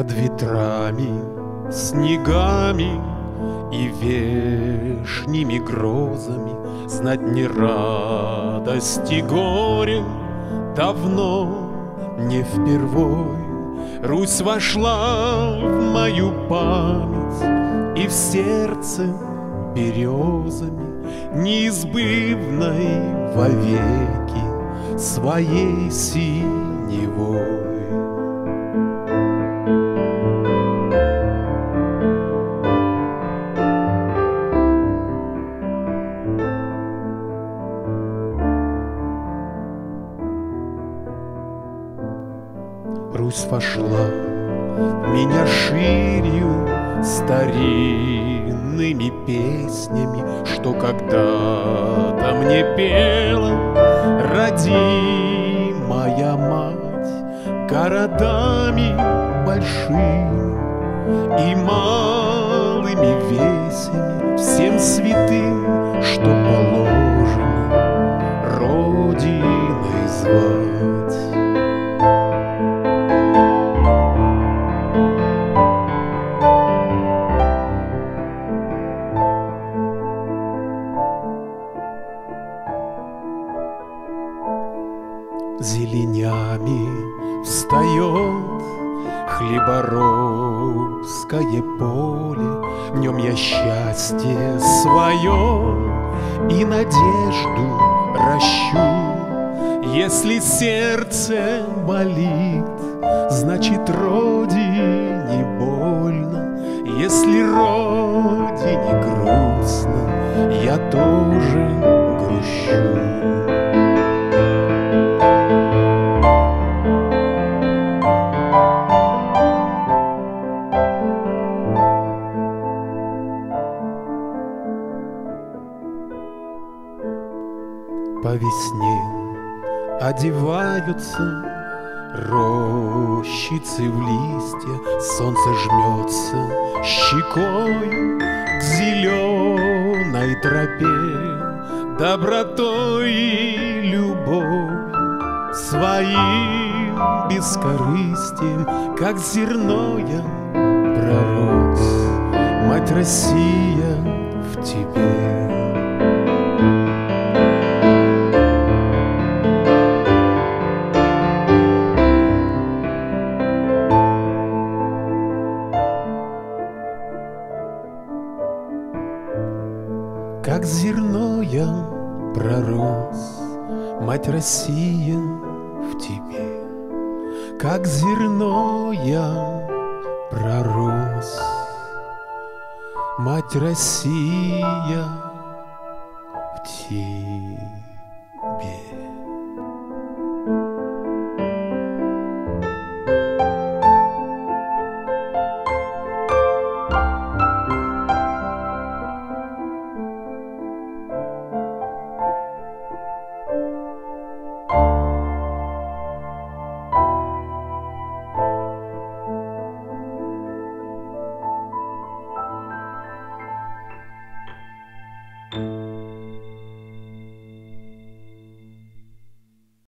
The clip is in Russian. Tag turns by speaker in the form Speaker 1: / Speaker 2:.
Speaker 1: Под ветрами, снегами и вешними грозами знать не радости горе давно, не впервой. Русь вошла в мою память, и в сердце березами неизбывной вовеки своей синевой. Русь вошла в меня ширью старинными песнями, что когда-то мне пела родимая мать, городами большими и малыми весями, всем святым, что положено родиной звать. Зеленями встает хлеборобское поле, в нем я счастье свое и надежду ращу. Если сердце болит, значит родине больно, если родине грустно, я тоже грущу. По весне одеваются рощицы в листья, солнце жмется щекой к зеленой тропе, добротой и любовь своим бескорыстием, как зерно я пророс, мать Россия, в тебе. Как зерно я пророс, мать Россия, в тебе. Как зерно я пророс, мать Россия, в тебе.